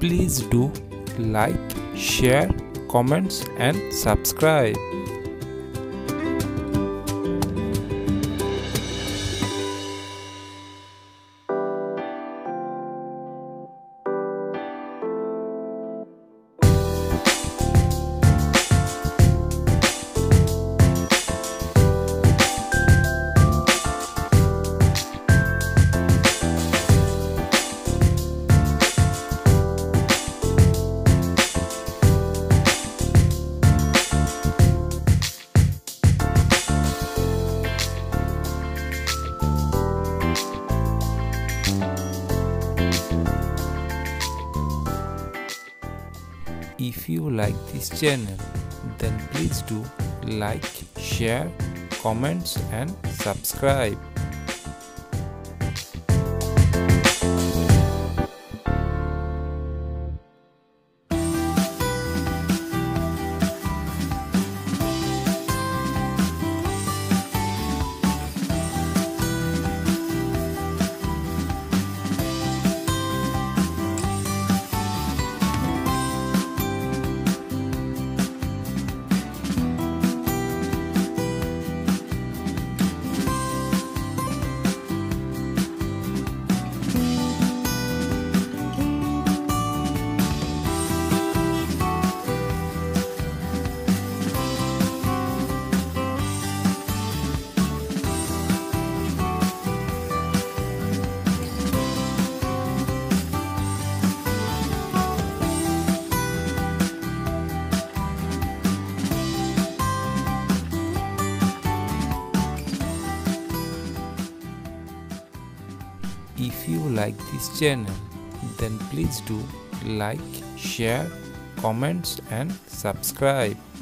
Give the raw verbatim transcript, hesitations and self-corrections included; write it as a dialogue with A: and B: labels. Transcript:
A: please do like, share, comments and subscribe. If you like this channel, then please do like, share, comments and subscribe. If you like this channel, then please do like, share, comments and subscribe.